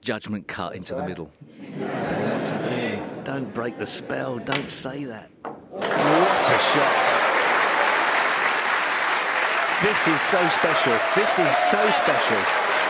judgment cut into the middle. What's he doing? Don't break the spell. Don't say that. What a shot. This is so special. This is so special.